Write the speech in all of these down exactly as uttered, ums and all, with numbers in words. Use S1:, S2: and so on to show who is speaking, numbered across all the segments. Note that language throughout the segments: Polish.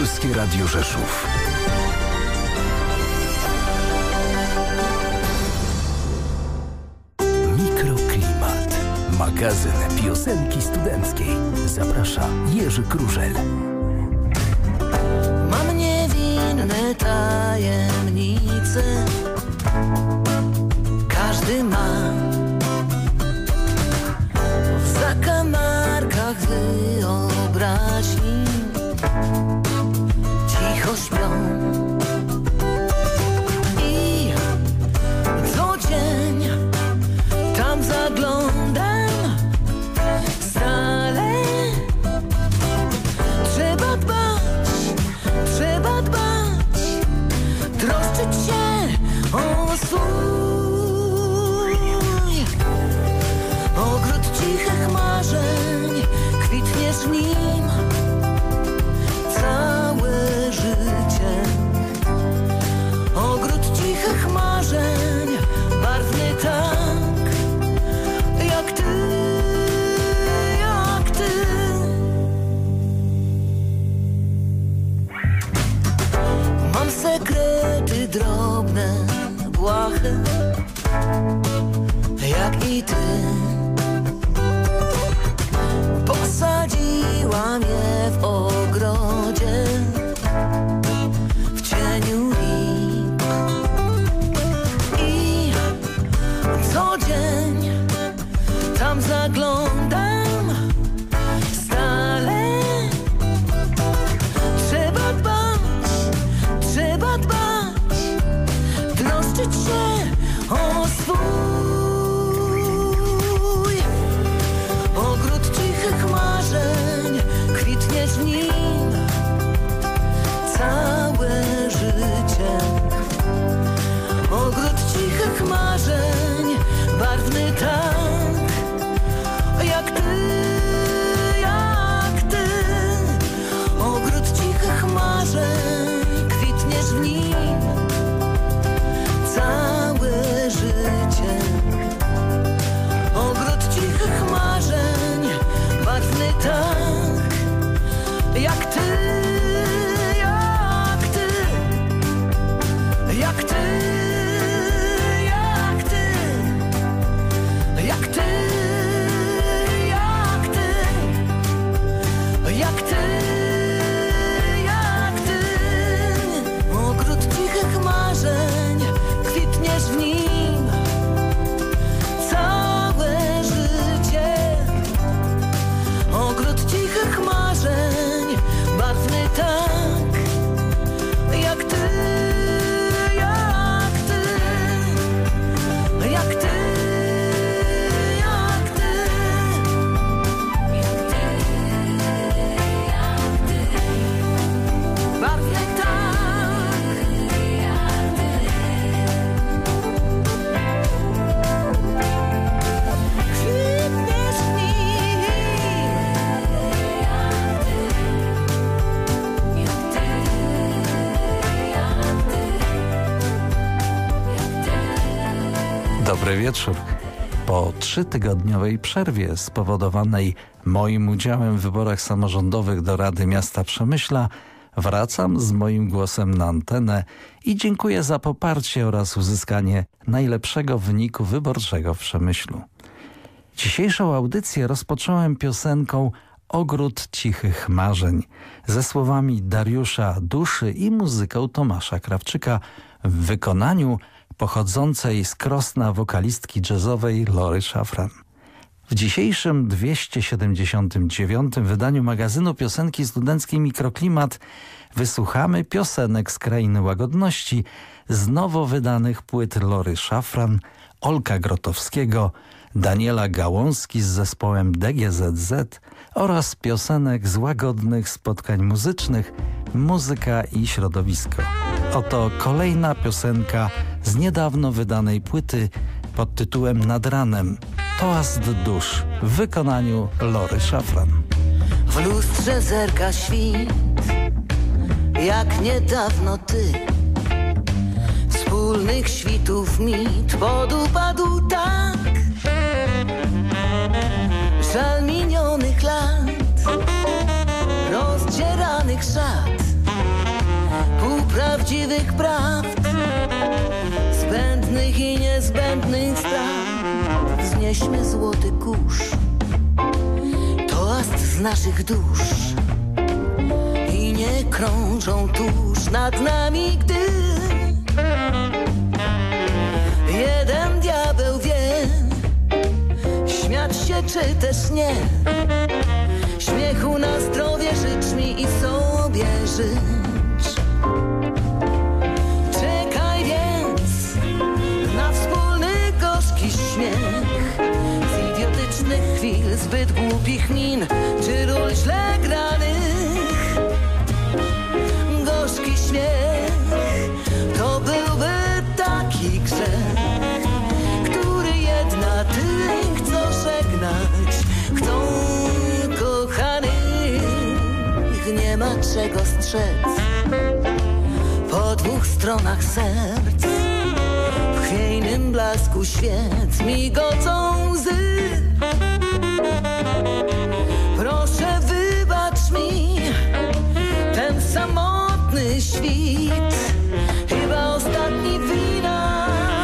S1: Polskie Radio Rzeszów. Mikroklimat. Magazyn piosenki studenckiej. Zaprasza Jerzy Krużel.
S2: Mam niewinne tajemnice. Każdy ma w zakamarkach wyobraźni. Cicho śpią i co dzień tam zaglądam stale. Trzeba dbać, trzeba dbać, troszczyć się o swój ogród cichych marzeń. Kwitniesz w nim całe życie. Ogród cichych marzeń, barwny tak, jak ty, jak ty. Mam sekrety drobne, błahe, jak i ty. Posadziłam je w ogrodzie, w cieniu lip. I co dzień tam zaglądam stale. Trzeba dbać, trzeba dbać, troszczyć się o swój ogród cichych marzeń. Kwitniesz w nim całe życie. Ogród cichych marzeń, barwny tak, jak ty, jak ty. Ogród cichych marzeń, kwitniesz w nim całe życie. Ogród cichych marzeń, barwny tak, jak ty, jak ty, jak ty, jak ty, jak ty, jak ty, jak ty, jak ty. Ogród cichych marzeń, kwitniesz w nim całe życie. Ogród cichych marzeń, barwny tak, jak ty, jak ty, jak ty, jak ty, jak ty, jak ty, barwny tak, jak ty. Kwitniesz w nim,
S3: Dobry wieczór. Po trzytygodniowej przerwie spowodowanej moim udziałem w wyborach samorządowych do Rady Miasta Przemyśla wracam z moim głosem na antenę i dziękuję za poparcie oraz uzyskanie najlepszego wyniku wyborczego w Przemyślu. Dzisiejszą audycję rozpocząłem piosenką Ogród cichych marzeń ze słowami Dariusza Duszy i muzyką Tomasza Krawczyka w wykonaniu pochodzącej z Krosna wokalistki jazzowej Lory Szafran. W dzisiejszym dwieście siedemdziesiątym dziewiątym wydaniu magazynu piosenki studenckiej Mikroklimat wysłuchamy piosenek z Krainy Łagodności z nowo wydanych płyt Lory Szafran, Olka Grotowskiego, Daniela Gałązki z zespołem D G Z Z oraz piosenek z łagodnych spotkań muzycznych Muzyka i środowisko. Oto kolejna piosenka z niedawno wydanej płyty pod tytułem Nad ranem. Toast dusz w wykonaniu Lory Szafran.
S2: W lustrze zerka świt, jak niedawno ty. Wspólnych świtów mit podupadł tak. Żal minionych lat, rozdzieranych szat. prawd, zbędnych i niezbędnych spraw. Znieśmy złoty kurz, toast z naszych dusz, i nie krążą tuż nad nami, gdy jeden diabeł wie, śmiać się czy też nie. Śmiechu na zdrowie życz mi i sobie życz. Czekaj więc na wspólny gorzki śmiech, z idiotycznych chwil, zbyt głupich min, czy ról źle granych. Gorzki śmiech to byłby taki grzech, który jedna tych, co żegnać chcą kochanych, nie ma czego strzec po dwóch stronach serc. W chwiejnym blasku świec migocą łzy. Proszę wybacz mi ten samotny świt, chyba ostatni wina.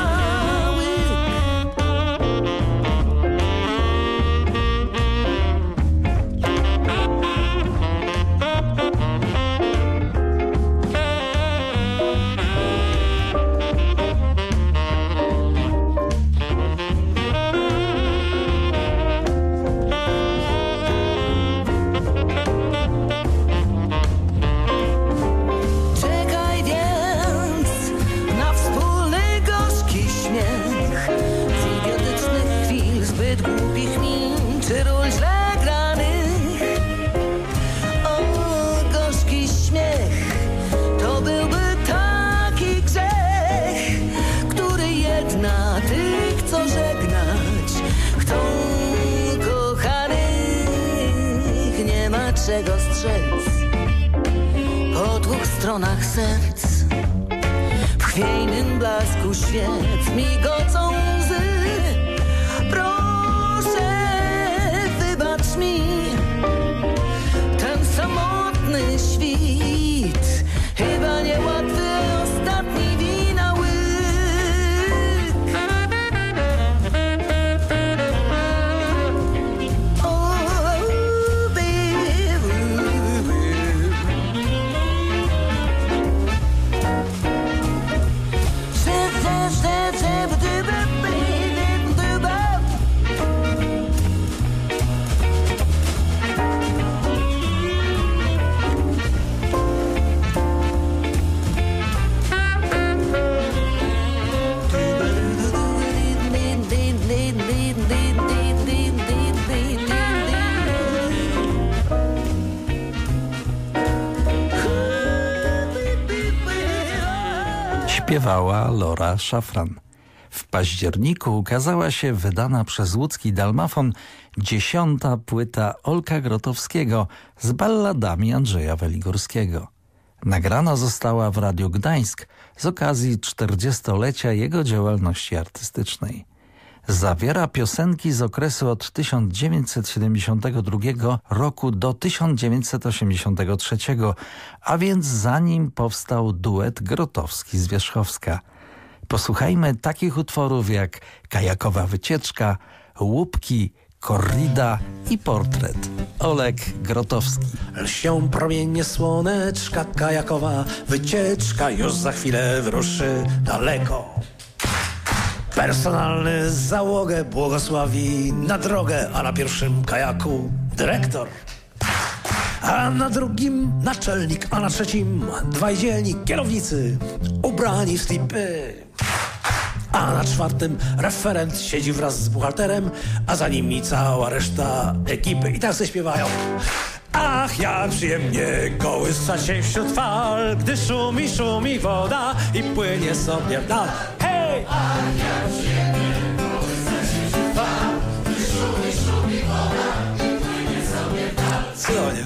S2: Czego strzec po dwóch stronach serc. W chwiejnym blasku świec migocą łzy. Proszę wybacz mi ten samotny świt, chyba niełatwy ostatni wina łyk.
S3: Śpiewała Lora Szafran. W październiku ukazała się wydana przez łódzki Dalmafon dziesiąta płyta Olka Grotowskiego z balladami Andrzeja Weligórskiego. Nagrana została w Radiu Gdańsk z okazji czterdziestolecia jego działalności artystycznej. Zawiera piosenki z okresu od tysiąc dziewięćset siedemdziesiątego drugiego roku do tysiąc dziewięćset osiemdziesiątego trzeciego, a więc zanim powstał duet Grotowski z Wierzchowska. Posłuchajmy takich utworów jak Kajakowa wycieczka, Łupki, Korrida i Portret. Olek Grotowski.
S4: Lśnią promienie słoneczka, kajakowa wycieczka już za chwilę wyruszy daleko. Personalny załogę błogosławi na drogę, a na pierwszym kajaku dyrektor, a na drugim naczelnik, a na trzecim dwaj dzielni kierownicy ubrani w slipy, a na czwartym referent siedzi wraz z buchalterem, a za nimi cała reszta ekipy i tak sobie śpiewają. Ach, jak przyjemnie kołysać się wśród fal, gdy szumi, szumi woda i płynie sobie w dal. Hej! Ach, jak przyjemnie kołysać się wśród fal, gdy szumi, szumi woda i płynie sobie w dal. Cudownie.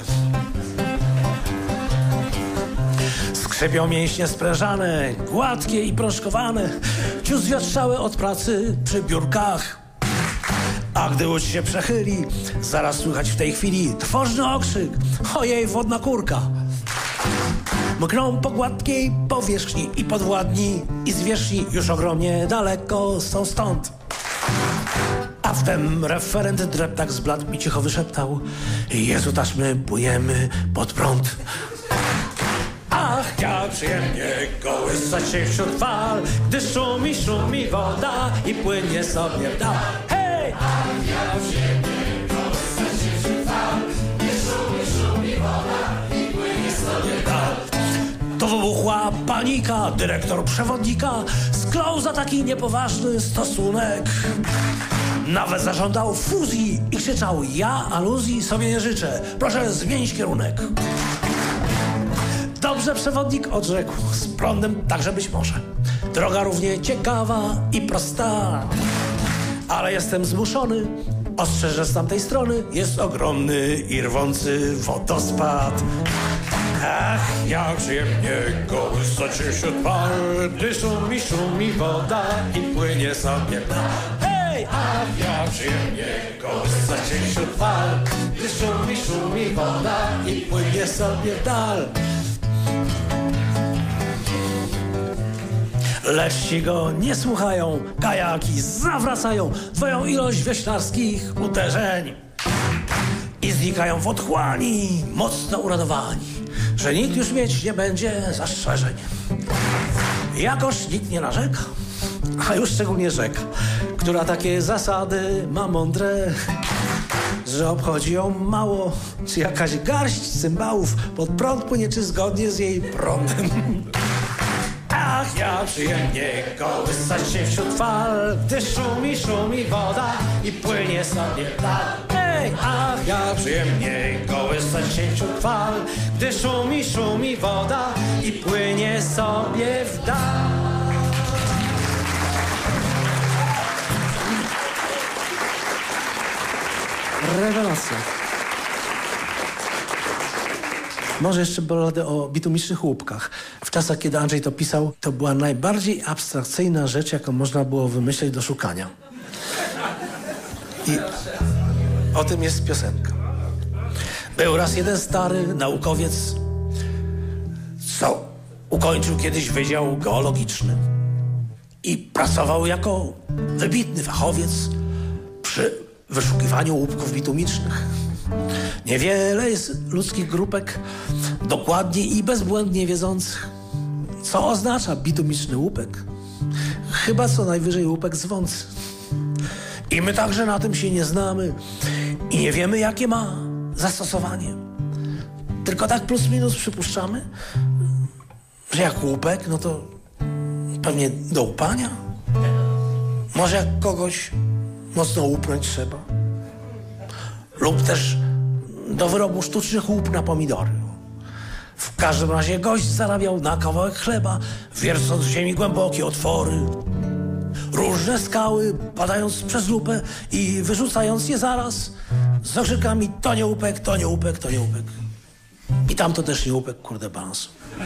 S4: Skrzypią mięśnie sprężane, gładkie i proszkowane, wciąż zwiatrzałe od pracy przy biurkach. A gdy łódź się przechyli, zaraz słychać w tej chwili trwożny okrzyk: ojej, wodna kurka! Mkną po gładkiej powierzchni i podwładni i zwierzchni już ogromnie daleko są stąd. A wtem referent dreptak zbladł i cicho wyszeptał: Jezu, taż my płyjemy pod prąd. Ach, jak przyjemnie kołysać się wśród fal, gdy szumi, szumi woda i płynie sobie w dal. Hej! Ach, jak przyjemnie kołysać się wśród fal, gdy szumi, szumi woda i płynie sobie w dal. To wybuchła panika, dyrektor przewodnika sklął za taki niepoważny stosunek. Nawet zażądał fuzji i krzyczał: ja aluzji sobie nie życzę, proszę zmienić kierunek. Dobrze przewodnik odrzekł, z prądem także być może. Droga równie ciekawa i prosta. Ale jestem zmuszony, ostrzeżę z tamtej strony, jest ogromny i rwący wodospad. Ach, jak przyjemnie kołysać się wśród fal, gdy szumi, szumi woda i płynie sobie w dal. Hej! Ach, jak przyjemnie kołysać się wśród fal, gdy szumi, szumi woda i płynie sobie w dal. Lecz ci go nie słuchają, kajaki zawracają twoją ilość wioślarskich uderzeń i znikają w otchłani, mocno uradowani, że nikt już mieć nie będzie zastrzeżeń. Jakoż nikt nie narzeka, a już szczególnie rzeka, która takie zasady ma mądre, że obchodzi ją mało, czy jakaś garść cymbałów pod prąd płynie, czy zgodnie z jej prądem. Ach, jak przyjemnie kołysać się wśród fal, gdy szumi, szumi woda i płynie sobie w dal. Hej! Ach, jak przyjemnie kołysać się wśród fal, gdy szumi, szumi woda i płynie sobie w dal. Rewelacja. Może jeszcze balladę o bitumicznych łupkach. W czasach, kiedy Andrzej to pisał, to była najbardziej abstrakcyjna rzecz, jaką można było wymyśleć do szukania. I o tym jest piosenka. Był raz jeden stary naukowiec, co ukończył kiedyś wydział geologiczny i pracował jako wybitny fachowiec przy wyszukiwaniu łupków bitumicznych. Niewiele jest ludzkich grupek dokładnie i bezbłędnie wiedzących, co oznacza bitumiczny łupek. Chyba co najwyżej łupek zwący. I my także na tym się nie znamy i nie wiemy, jakie ma zastosowanie. Tylko tak plus minus przypuszczamy, że jak łupek, no to pewnie do łupania. Może jak kogoś mocno łupnąć trzeba. Lub też do wyrobu sztucznych łup na pomidory. W każdym razie gość zarabiał na kawałek chleba, wiercąc w ziemi głębokie otwory, różne skały, badając przez lupę i wyrzucając je zaraz z okrzykami: to nie łupek, to nie łupek, to nie łupek. I tam to też nie łupek, kurde balans.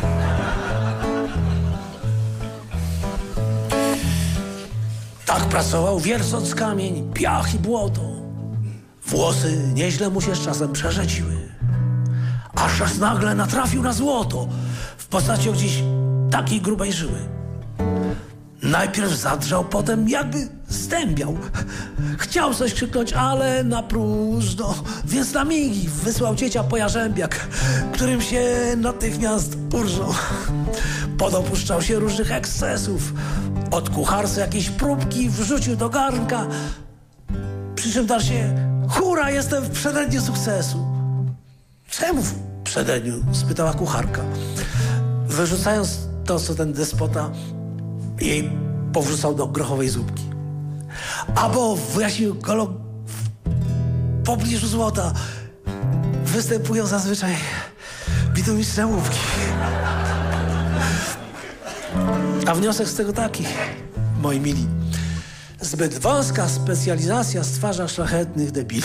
S4: Tak pracował, wiercąc kamień, piach i błoto. Włosy nieźle mu się z czasem przerzeciły. Aż raz nagle natrafił na złoto w postaci gdzieś takiej grubej żyły. Najpierw zadrżał, potem jakby zdębiał. Chciał coś krzyknąć, ale na próżno, więc na migi wysłał ciecia po jarzębiak, którym się natychmiast urżnął. Podopuszczał się różnych ekscesów. Od kucharce jakieś próbki wrzucił do garnka, przy czym dar się: hura, jestem w przededniu sukcesu. Czemu w przededniu? Spytała kucharka, wyrzucając to, co ten despota jej powrzucał do grochowej zupki. A bo, wyjaśnił kolog, w pobliżu złota występują zazwyczaj bitumiczne łupki. A wniosek z tego taki, moi mili: zbyt wąska specjalizacja stwarza szlachetnych debili.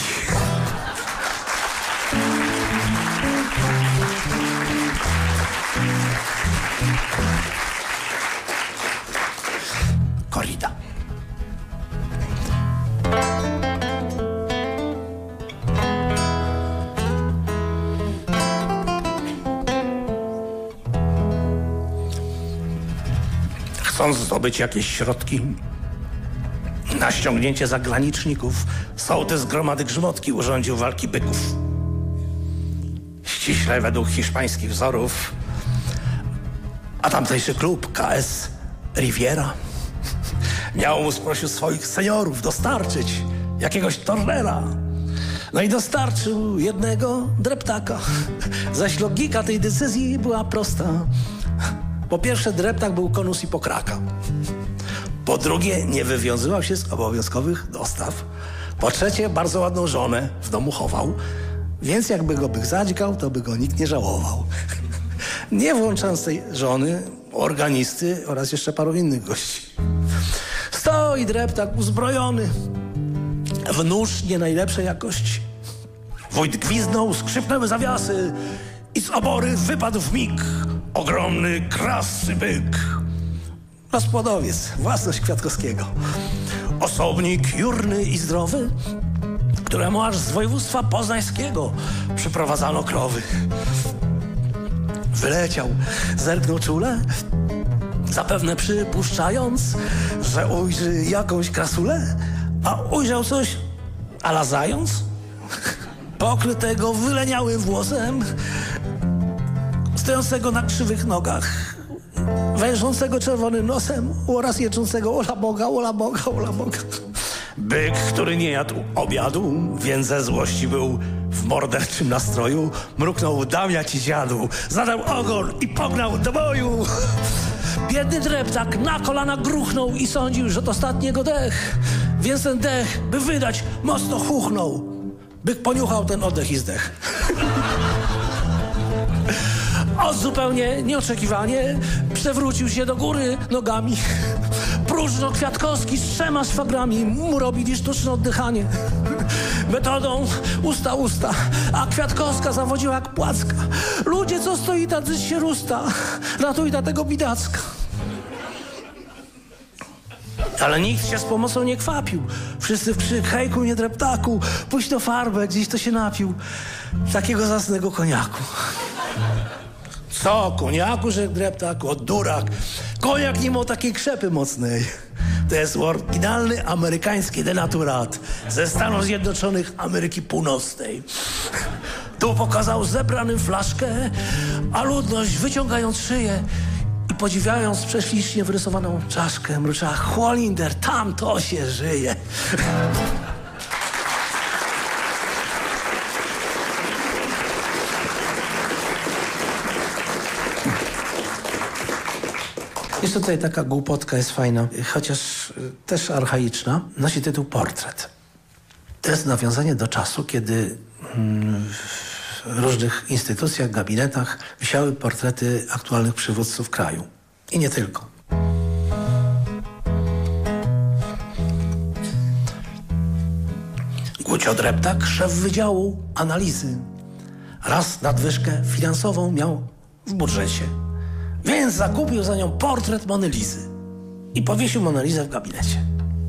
S4: Korrida. Chcąc zdobyć jakieś środki na ściągnięcie zagraniczników, sołtys gromady Grzmotki urządził walki byków. Ściśle według hiszpańskich wzorów, a tamtejszy klub K S Riviera miał mu spośród swoich seniorów dostarczyć jakiegoś tornera. No i dostarczył jednego dreptaka. Zaś logika tej decyzji była prosta. Po pierwsze, dreptak był konus Hipokraka. Po drugie, nie wywiązywał się z obowiązkowych dostaw. Po trzecie, bardzo ładną żonę w domu chował, więc jakby go by zadźgał, to by go nikt nie żałował. Nie włączając tej żony, organisty oraz jeszcze paru innych gości. Stoi dreptak uzbrojony w nóż nie najlepszej jakości. Wójt gwizdnął, skrzypnęły zawiasy i z obory wypadł w mig ogromny, krasy byk. Rozpłodowiec, własność Kwiatkowskiego. Osobnik jurny i zdrowy, któremu aż z województwa poznańskiego przyprowadzano krowy. Wyleciał, zerknął czule, zapewne przypuszczając, że ujrzy jakąś krasulę, a ujrzał coś a la zając, pokrytego wyleniałym włosem, stojącego na krzywych nogach, wężącego czerwonym nosem oraz jeczącego ola Boga, ola Boga, ola Boga. Byk, który nie jadł obiadu, więc ze złości był w morderczym nastroju, mruknął: dam ja ci dziadu, zadał ogon i pognał do boju. Biedny dreptak na kolana gruchnął i sądził, że to ostatni jego dech, więc ten dech, by wydać, mocno chuchnął. Byk poniuchał ten oddech i zdech. O, zupełnie nieoczekiwanie przewrócił się do góry nogami. Próżno Kwiatkowski z trzema szwagrami mu robili sztuczne oddychanie. Metodą usta usta, a Kwiatkowska zawodziła jak płacka. Ludzie, co stoi tacy się rusta, ratuj na tego bidacka. Ale nikt się z pomocą nie kwapił. Wszyscy w krzyk: hejku, nie dreptaku, pójdź do farbę, gdzieś to się napił takiego zasnego koniaku. Co koniaku, że dreptaku, od durak. Koniak nie miał takiej krzepy mocnej. To jest oryginalny amerykański denaturat ze Stanów Zjednoczonych Ameryki Północnej. Tu pokazał zebranym flaszkę, a ludność, wyciągając szyję i podziwiając prześlicznie wyrysowaną czaszkę, mruczała: Cholinder, tam to się żyje. Jeszcze tutaj taka głupotka jest fajna, chociaż też archaiczna. Nosi tytuł Portret. To jest nawiązanie do czasu, kiedy w różnych instytucjach, gabinetach wisiały portrety aktualnych przywódców kraju. I nie tylko. Gucio Dreptak, szef Wydziału Analizy, raz nadwyżkę finansową miał w budżecie. Więc zakupił za nią portret Mony Lizy i powiesił Monę Lizę w gabinecie.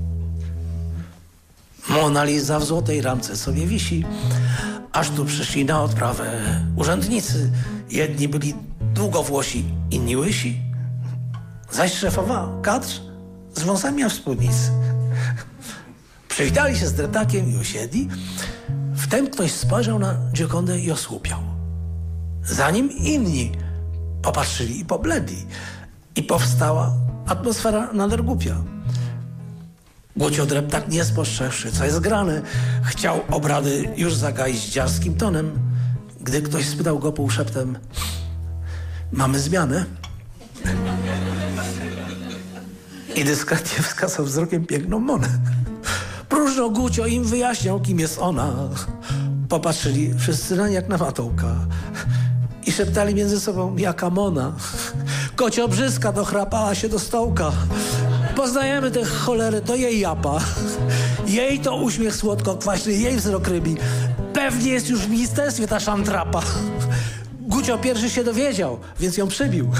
S4: Mona Lisa w złotej ramce sobie wisi, aż tu przyszli na odprawę urzędnicy. Jedni byli długowłosi, inni łysi. Zaś szefowa kadr z wąsami w spódnicy. Przywitali się z dreptakiem i usiedli. Wtem ktoś spojrzał na Giocondę i osłupiał. Zanim inni popatrzyli i pobledli. I powstała atmosfera nader głupia. Gucio Dreptak, nie spostrzegłszy, co jest grane, chciał obrady już zagaić dziarskim tonem, gdy ktoś spytał go półszeptem: mamy zmianę? I dyskretnie wskazał wzrokiem piękną Monę. Próżno Gucio im wyjaśniał, kim jest ona. Popatrzyli wszyscy nań jak na matołka i szeptali między sobą: jaka Mona. Kocio brzyska dochrapała się do stołka. Poznajemy tę cholerę, to jej japa. Jej to uśmiech słodko-kwaśny, jej wzrok rybi. Pewnie jest już w ministerstwie ta szantrapa. Gucio pierwszy się dowiedział, więc ją przybił.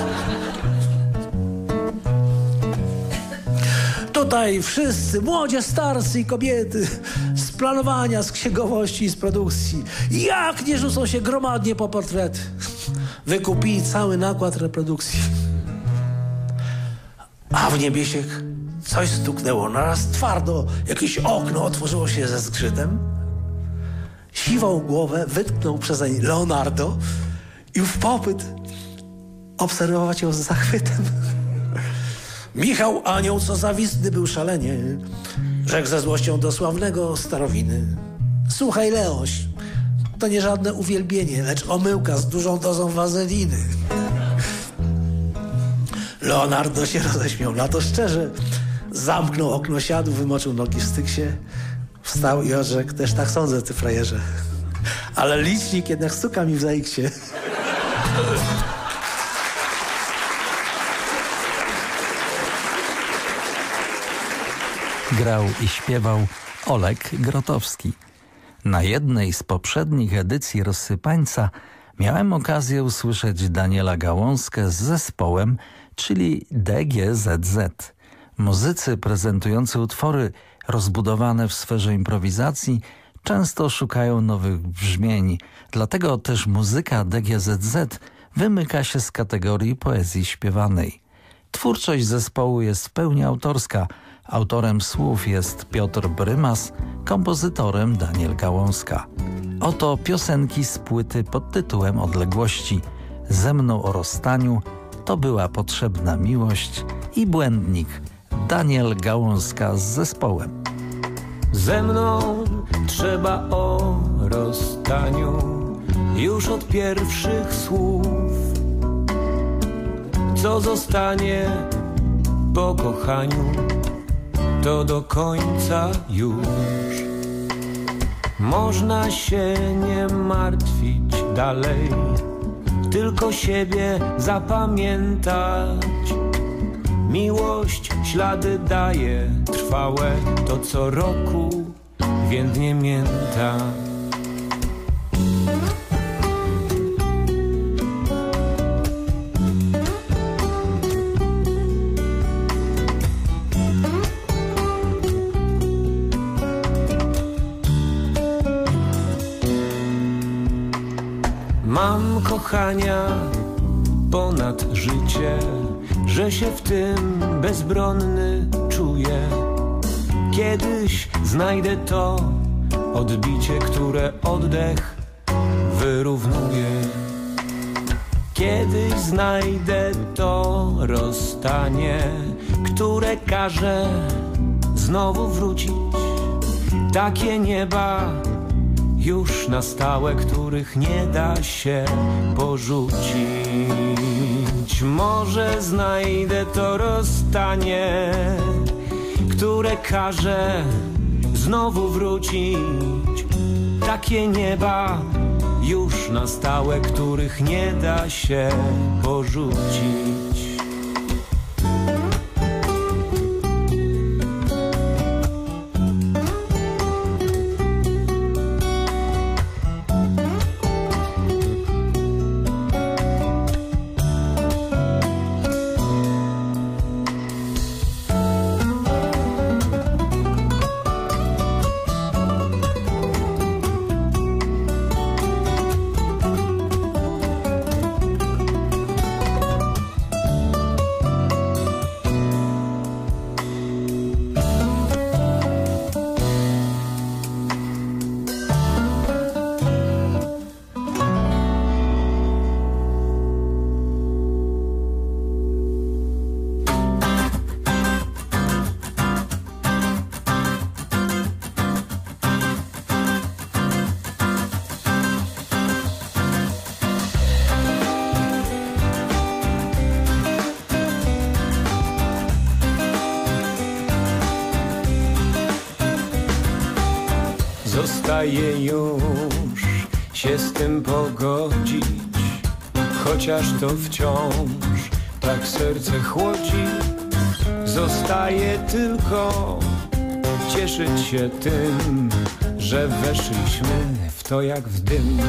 S4: Tutaj wszyscy, młodzie, starcy i kobiety, z planowania, z księgowości i z produkcji, jak nie rzucą się gromadnie po portrety. Wykupili cały nakład reprodukcji. A w niebie coś stuknęło naraz twardo. Jakieś okno otworzyło się ze zgrzytem. Siwą głowę wytknął przezeń Leonardo i w popyt obserwować ją z zachwytem. Michał Anioł, co zawistny był szalenie, rzekł ze złością do sławnego starowiny: słuchaj, Leoś, to nie żadne uwielbienie, lecz omyłka z dużą dozą wazeliny. Leonardo się roześmiał na to szczerze, zamknął okno, siadł, wymoczył nogi w styksie, wstał i odrzekł: też tak sądzę, ty frajerze, ale licznik jednak stuka mi w zaiksie.
S3: Grał i śpiewał Olek Grotowski. Na jednej z poprzednich edycji Rozsypańca miałem okazję usłyszeć Daniela Gałązkę z zespołem, czyli D G Z Z. Muzycy prezentujący utwory rozbudowane w sferze improwizacji często szukają nowych brzmień, dlatego też muzyka D G Z Z wymyka się z kategorii poezji śpiewanej. Twórczość zespołu jest w pełni autorska. Autorem słów jest Piotr Brymas, kompozytorem Daniel Gałązka. Oto piosenki z płyty pod tytułem Odległości: Ze mną o rozstaniu, To była potrzebna miłość i Błędnik. Daniel Gałązka z zespołem.
S5: Ze mną trzeba o rozstaniu już od pierwszych słów. Co zostanie po kochaniu, to do końca już. Można się nie martwić dalej, tylko siebie zapamiętać. Miłość ślady daje trwałe, to co roku więdnie mięta. Mam kochania ponad życie, że się w tym bezbronny czuję. Kiedyś znajdę to odbicie, które oddech wyrównuje. Kiedyś znajdę to rozstanie, które każe znowu wrócić. Takie nieba już na stałe, których nie da się porzucić. Może znajdę to rozstanie, które każe znowu wrócić. Takie nieba już na stałe, których nie da się porzucić. Zostaje już się z tym pogodzić, chociaż to wciąż tak serce chłodzi. Zostaje tylko cieszyć się tym, że weszliśmy w to jak w dym.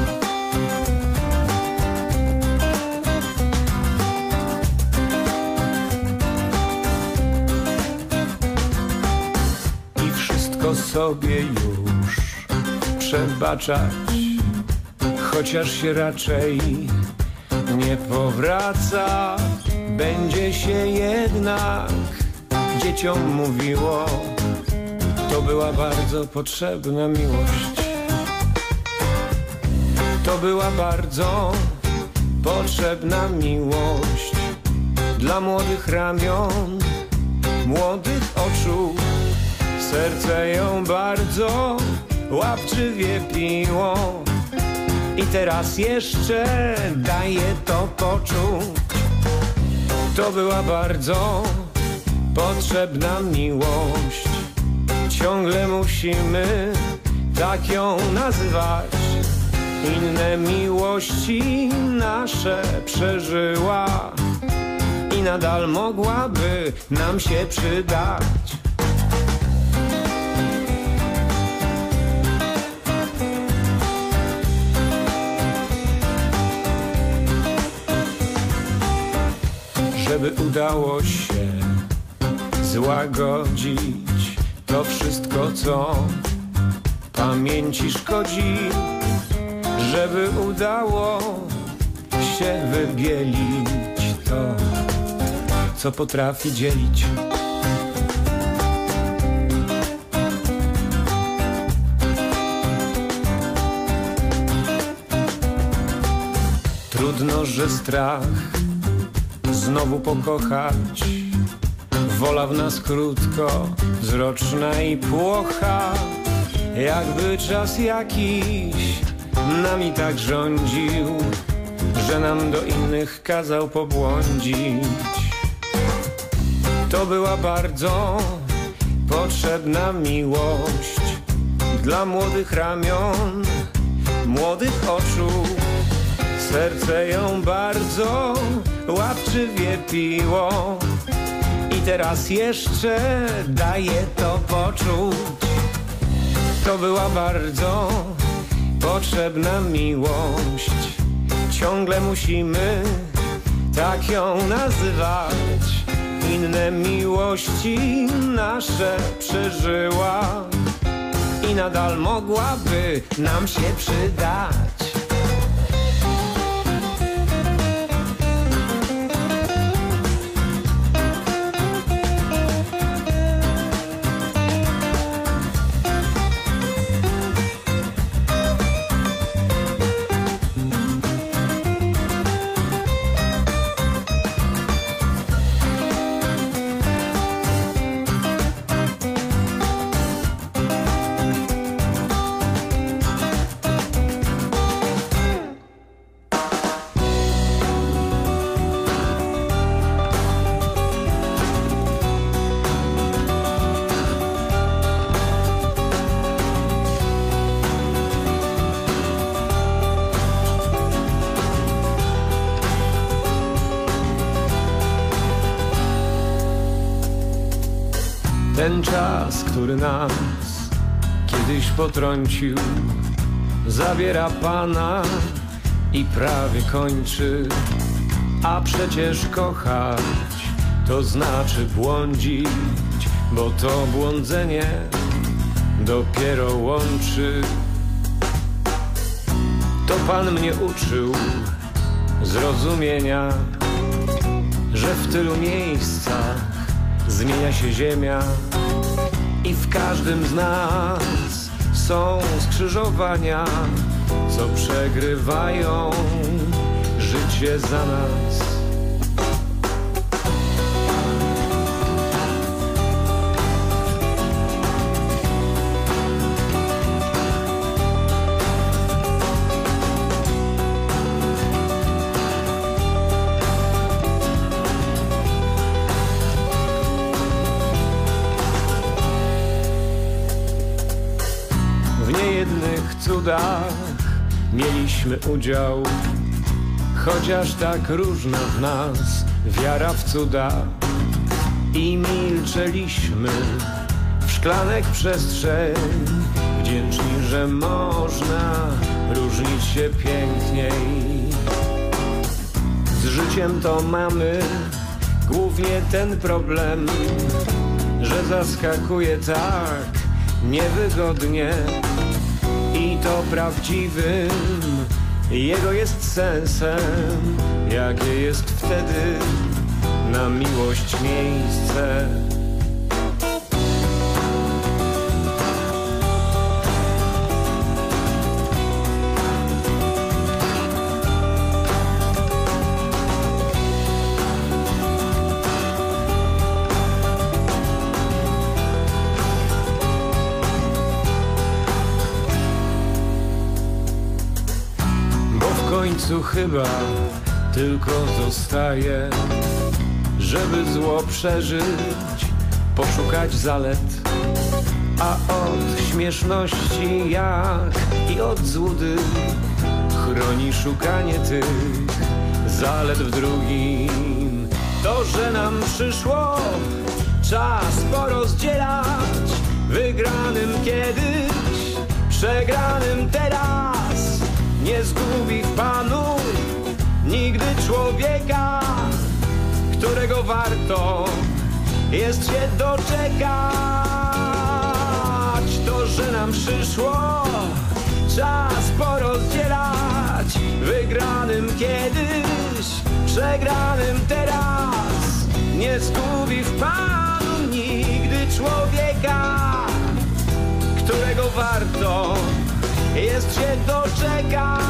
S5: I wszystko sobie już przebaczać, chociaż się raczej nie powraca. będzie się jednak dzieciom mówiło. To była bardzo potrzebna miłość. To była bardzo potrzebna miłość dla młodych ramion, młodych oczu. Serce ją bardzo łapczywie piło i teraz jeszcze daje to poczuć. To była bardzo potrzebna miłość. Ciągle musimy tak ją nazywać. Inne miłości nasze przeżyła i nadal mogłaby nam się przydać. Żeby udało się złagodzić to wszystko, co pamięci szkodzi, żeby udało się wybielić to, co potrafi dzielić. Trudno, że strach znowu pokochać, wola w nas krótko wzroczna i płocha, jakby czas jakiś nami tak rządził, że nam do innych kazał pobłądzić. To była bardzo potrzebna miłość dla młodych ramion, młodych oczu. Serce ją bardzo łapczywie piło i teraz jeszcze daje to poczuć. To była bardzo potrzebna miłość. Ciągle musimy tak ją nazywać. Inne miłości nasze przeżyła i nadal mogłaby nam się przydać. Ten czas, który nas kiedyś potrącił, zabiera Pana i prawie kończy. A przecież kochać to znaczy błądzić, bo to błądzenie dopiero łączy. To Pan mnie uczył zrozumienia, że w tylu miejscach zmienia się ziemia i w każdym z nas są skrzyżowania, co przegrywają życie za nas. Cudach mieliśmy udział, chociaż tak różna w nas wiara w cuda. I milczeliśmy w szklanek przestrzeń, wdzięczni, że można różnić się piękniej. Z życiem to mamy głównie ten problem, że zaskakuje tak niewygodnie. I to prawdziwym jego jest sensem, jakie jest wtedy na miłość miejsce. W końcu chyba tylko zostaje, żeby zło przeżyć, poszukać zalet. A od śmieszności jak i od złudy chroni szukanie tych zalet w drugim. To, że nam przyszło czas porozdzielać, wygranym kiedyś, przegranym teraz, nie zgubi w Panu nigdy człowieka, którego warto jest się doczekać. To, że nam przyszło czas porozdzielać, wygranym kiedyś, przegranym teraz, nie zgubi w Panu nigdy człowieka, którego warto jest się doczekać.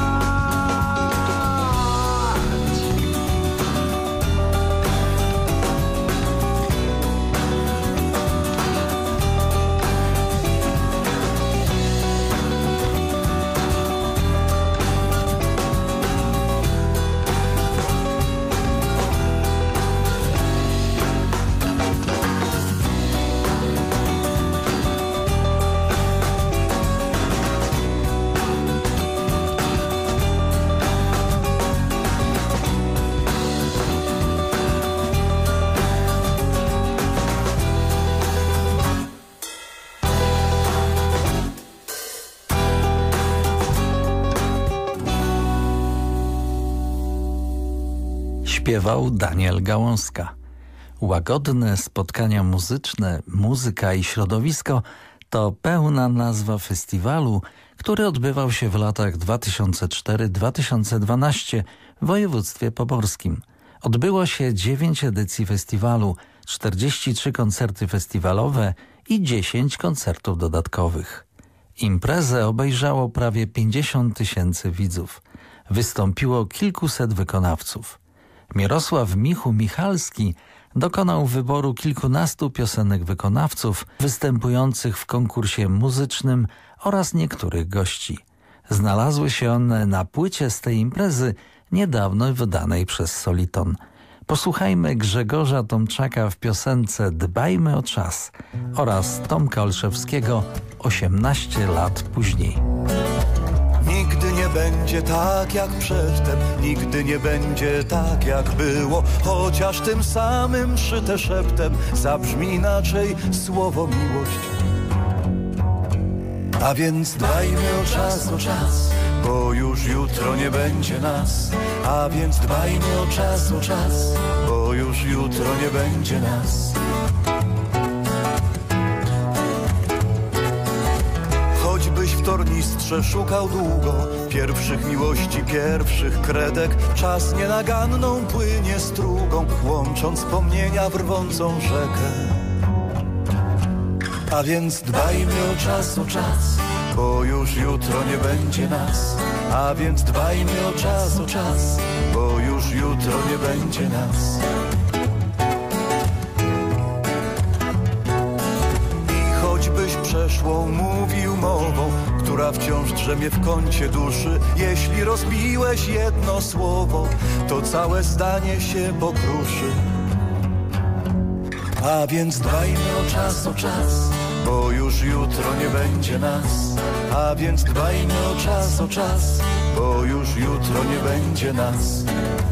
S3: Śpiewał Daniel Gałązka. Łagodne spotkania muzyczne, muzyka i środowisko to pełna nazwa festiwalu, który odbywał się w latach dwa tysiące czwarty do dwa tysiące dwunastego w województwie pomorskim. Odbyło się dziewięć edycji festiwalu, czterdzieści trzy koncerty festiwalowe i dziesięć koncertów dodatkowych. Imprezę obejrzało prawie pięćdziesiąt tysięcy widzów. Wystąpiło kilkuset wykonawców. Mirosław Michu Michalski dokonał wyboru kilkunastu piosenek wykonawców występujących w konkursie muzycznym oraz niektórych gości. Znalazły się one na płycie z tej imprezy niedawno wydanej przez Soliton. Posłuchajmy Grzegorza Tomczaka w piosence Dbajmy o czas oraz Tomka Olszewskiego osiemnaście lat później.
S6: Nigdy nie będzie tak jak przedtem, nigdy nie będzie tak jak było, chociaż tym samym szyte szeptem zabrzmi inaczej słowo miłość. A więc dbajmy o czas, o czas, bo już jutro nie będzie nas. A więc dbajmy o czas, o czas, bo już jutro nie będzie nas. Choćbyś w tornistrze szukał długo pierwszych miłości, pierwszych kredek, czas nienaganną płynie strugą, łącząc wspomnienia w rwącą rzekę. A więc dbajmy o czas, o czas, bo już jutro nie będzie nas. A więc dbajmy o czas, o czas, bo już jutro nie będzie nas. I choćbyś przeszłą mówił mową, która wciąż drzemie w kącie duszy, jeśli rozbiłeś jedno słowo, to całe zdanie się pokruszy. A więc dbajmy o czas, o czas, bo już jutro nie będzie nas. A więc dbajmy o czas, o czas, bo już jutro nie będzie nas.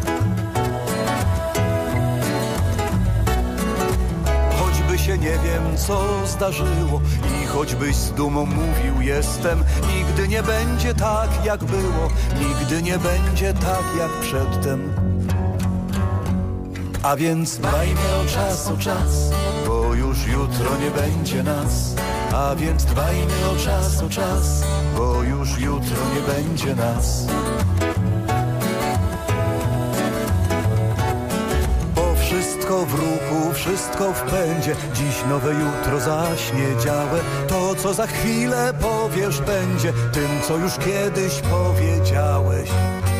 S6: Choćby się nie wiem co zdarzyło i choćbyś z dumą mówił jestem, nigdy nie będzie tak jak było, nigdy nie będzie tak jak przedtem. A więc dbajmy o czas, o czas, bo już jutro nie będzie nas. A więc dbajmy o czas, o czas, bo już jutro nie będzie nas. Bo wszystko Wszystko w ruchu, wszystko w pędzie, dziś nowe jutro zaśniedziałe. To, co za chwilę powiesz, będzie tym, co już kiedyś powiedziałeś.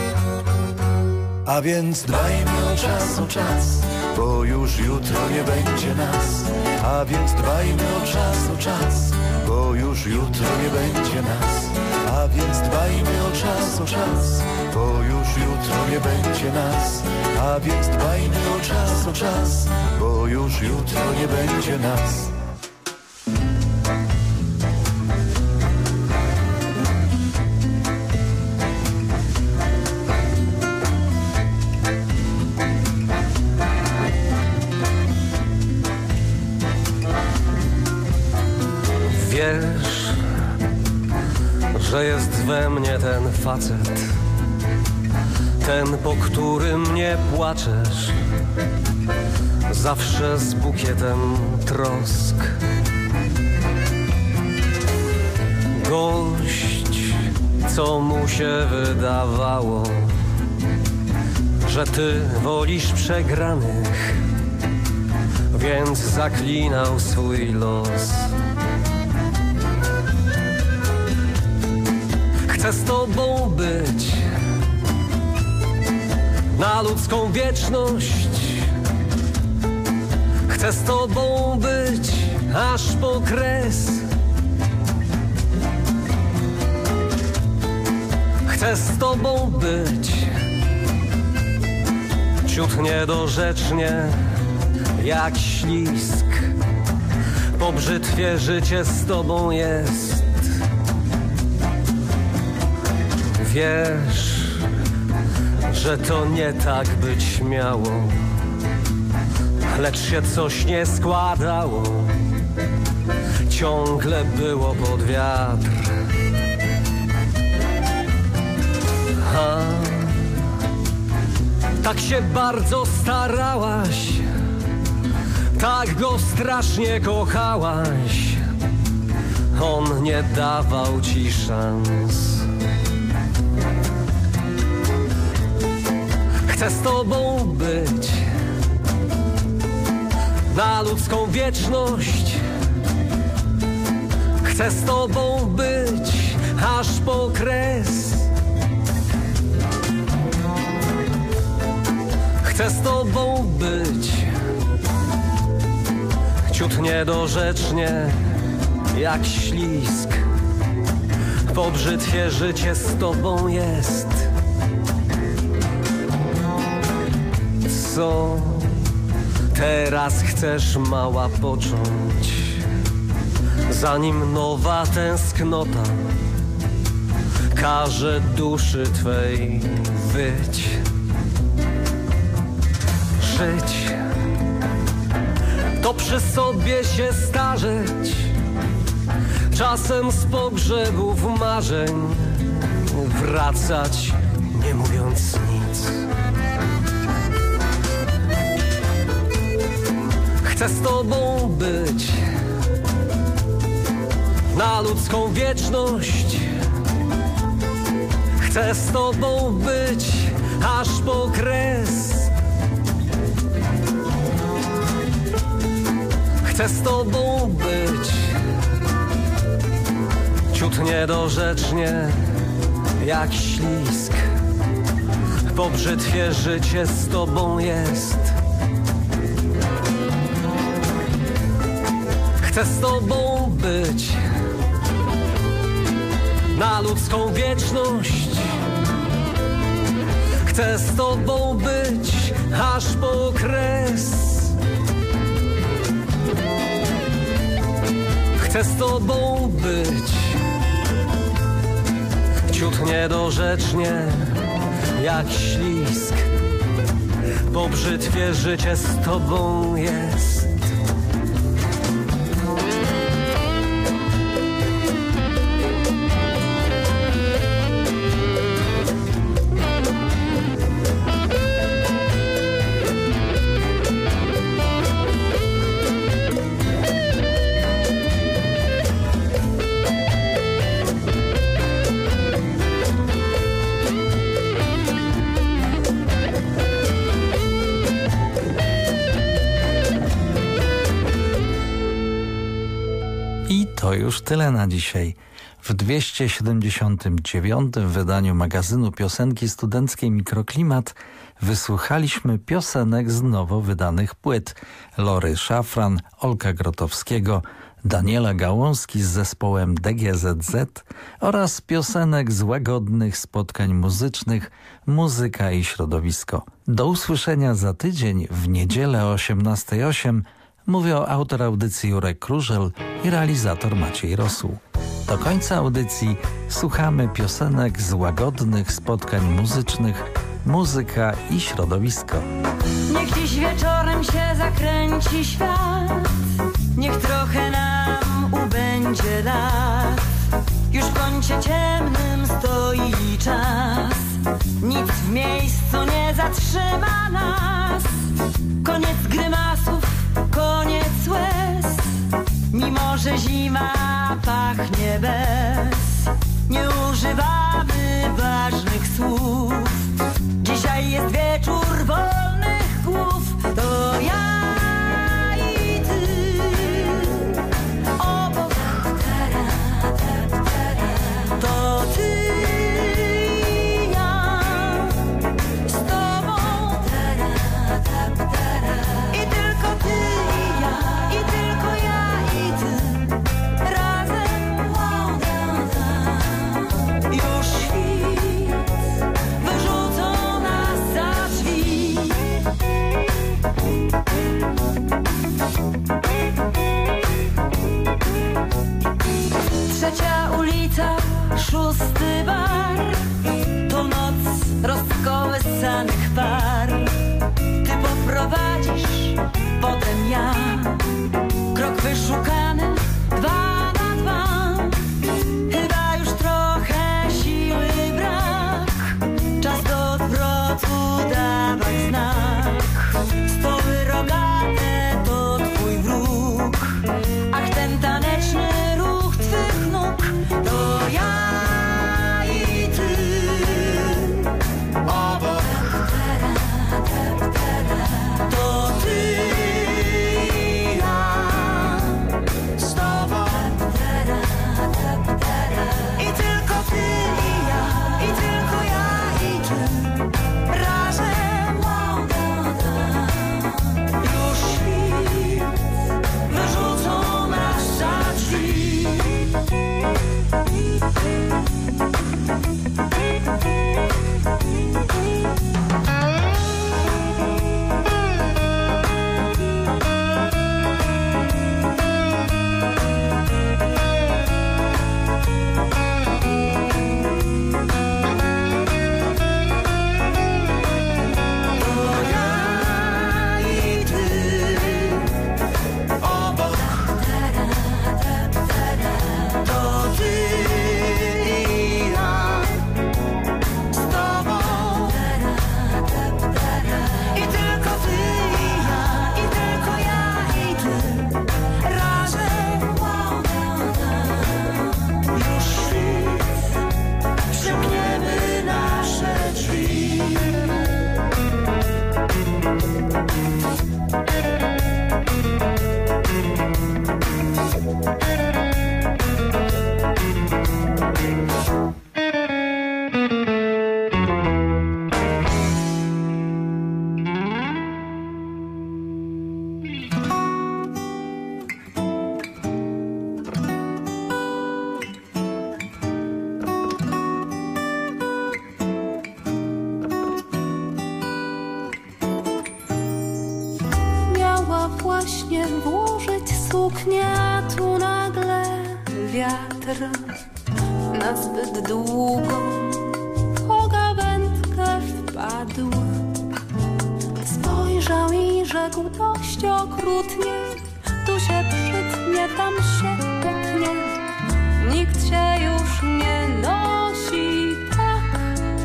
S6: A więc dbajmy o czas, o czas, bo już jutro nie będzie nas. A więc dbajmy o czas, o czas, bo już jutro nie będzie nas. A więc dbajmy o czas, o czas, bo już jutro nie będzie nas. A więc dbajmy o czas, o czas, bo już jutro nie będzie nas.
S7: Wiesz, że jest we mnie ten facet, ten, po którym nie płaczesz, zawsze z bukietem trosk. Gość, co mu się wydawało, że ty wolisz przegranych, więc zaklinał swój los. Chcę z tobą być na ludzką wieczność. Chcę z tobą być aż po kres. Chcę z tobą być ciut niedorzecznie jak ślisk. Po brzytwie życie z tobą jest. Wiesz, że to nie tak być miało, lecz się coś nie składało. Ciągle było pod wiatr. A tak się bardzo starałaś, tak go strasznie kochałaś. On nie dawał ci szans. Chcę z tobą być na ludzką wieczność. Chcę z tobą być aż po kres. Chcę z tobą być ciut niedorzecznie jak ślisk. Po brzytwie życie z tobą jest. Co teraz chcesz, mała, począć, zanim nowa tęsknota każe duszy twej wyć? Żyć to przy sobie się starzeć, czasem z pogrzebów marzeń wracać, nie mówiąc nic. Chcę z tobą być na ludzką wieczność. Chcę z tobą być aż po kres. Chcę z tobą być ciut niedorzecznie jak ślisk. Po brzytwie życie z tobą jest. Chcę z tobą być na ludzką wieczność. Chcę z tobą być aż po kres. Chcę z tobą być ciut niedorzecznie jak ślisk. Po brzytwie życie z tobą jest.
S3: To już tyle na dzisiaj. W dwieście siedemdziesiątym dziewiątym wydaniu magazynu piosenki studenckiej Mikroklimat wysłuchaliśmy piosenek z nowo wydanych płyt Lory Szafran, Olka Grotowskiego, Daniela Gałązki z zespołem D G Z Z oraz piosenek z łagodnych spotkań muzycznych Muzyka i Środowisko. Do usłyszenia za tydzień w niedzielę o osiemnastej zero osiem mówią autor audycji Jurek Krużel i realizator Maciej Rosół. Do końca audycji słuchamy piosenek z łagodnych spotkań muzycznych Muzyka i Środowisko.
S2: Niech dziś wieczorem się zakręci świat, niech trochę nam ubędzie lat. Już w kącie ciemnym stoi czas, nic w miejscu nie zatrzyma nas. Koniec grymasów, koniec łez, mimo że zima pachnie bez. Nie używamy ważnych słów, dzisiaj jest wieczór wolnych głów. To ja i ty obok, to ty i ja z tobą. I tylko ty i ja, i tylko ja i ty razem. Już świt wyrzucą nas za drzwi. Trzecia ulica, szósty bar, to noc rozkołysanych par. Ty poprowadzisz, potem ja, krok wyszukany, dwa na dwa. Chyba już trochę siły brak, czas do odwrotu dawać znak. Stoły rogate to twój wróg, ach ten taneczny ruch twych nóg. To ja i ty obok, to ty i ja z tobą. I tylko ty i ja, i tylko ja i ty razem. Już świt wyrzucą nas za drzwi.
S8: Właśnie włożyć suknię, a tu nagle wiatr na zbyt długą pogawędkę wpadł. Spojrzał i rzekł dość okrutnie, tu się przytnie, tam się potnie, nikt się już nie nosi tak.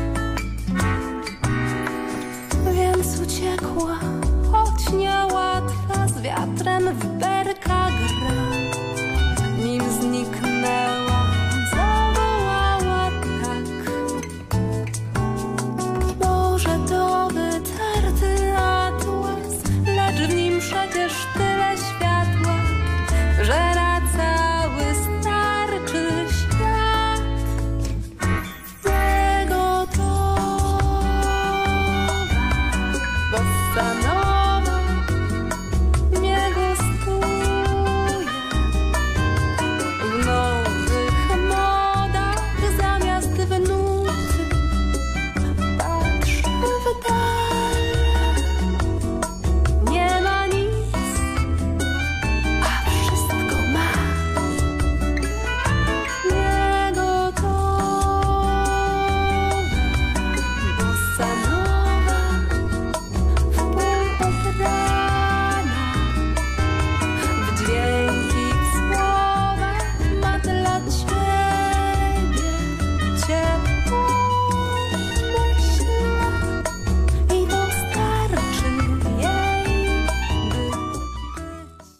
S8: Więc uciekła, choć niełatwa, z wiatrem w berka gra. Nim zniknęła, zawołała tak: może to wytarty atlas, lecz w nim przecież tyle światła, że na cały za nami.